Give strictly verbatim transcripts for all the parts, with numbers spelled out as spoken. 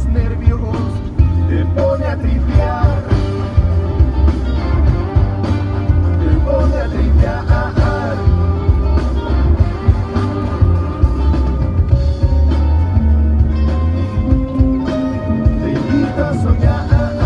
nervios, te pone a tripear, te pone a tripear. Te invita a soñar.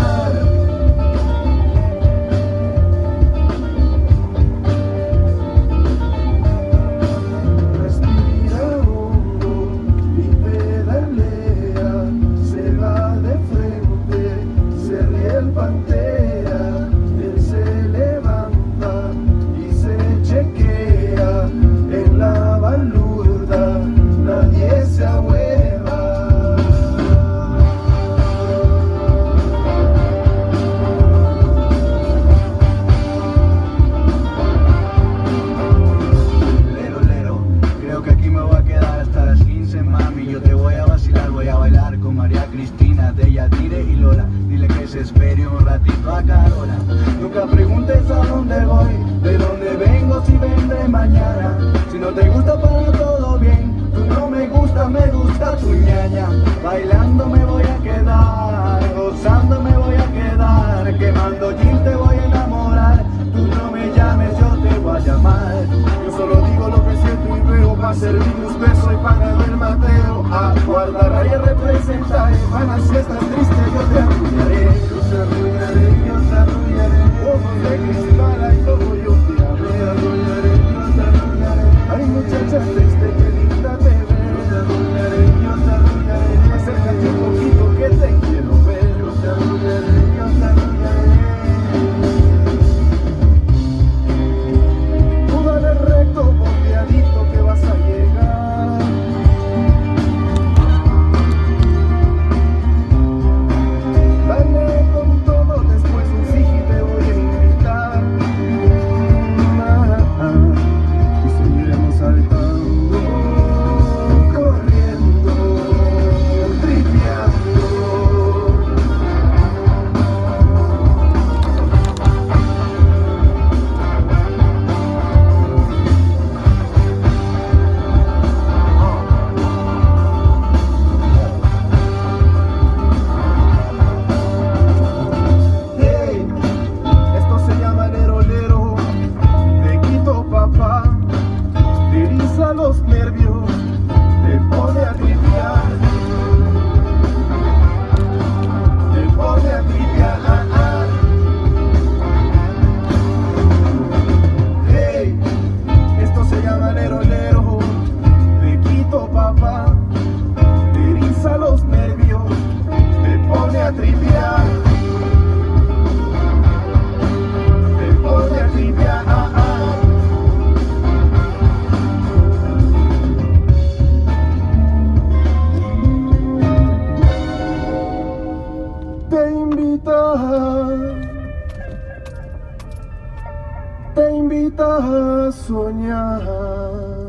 Pantera, él se levanta y se chequea en la balurda, nadie se ahueva. Lero, lero, creo que aquí me voy a quedar hasta las quince, mami. Yo te voy a vacilar, voy a bailar con María Cristina, de Yatire y Lola. Dile que se espere un ratito a Carola. Nunca preguntes a dónde voy, de dónde vengo, si vendré mañana. Si no te gusta, para todo bien. Tú no me gusta, me gusta tu ñaña. Bailando me voy a quedar, gozando me voy a quedar, quemando gin te voy a enamorar. Tú no me llames, yo te voy a llamar. Yo solo digo lo que siento y veo, pa' servir los besos y pagar el mateo. A guardar raya representa, van a fiestas tristes, yo te arrullaré. Yo te arrullaré, yo te arrullaré. Ojos de cristal, ay, como yo te amé. Yo te arrullaré, yo te arrullaré. Ay, muchacha triste, qué linda te ves. Yo te arrullaré, yo te arrullaré. Acércate un poquito que te quiero ver. Yo te arrullaré, yo te arrullaré. Tú dale recto, bombeadito que vas a llegar. Dale con todo, después un sigi te voy a invitar. Ah, ah, y seguiremos saltando, corriendo, tripeando. Hey, esto se llama lero lero, te quito papá, te eriza los nervios, te pone a tripear, te pone a tripear. Hey, esto se llama lero lero, te quito papá, te eriza los nervios, te pone a tripear, te pone a tripear. Te invita, te invita a soñar.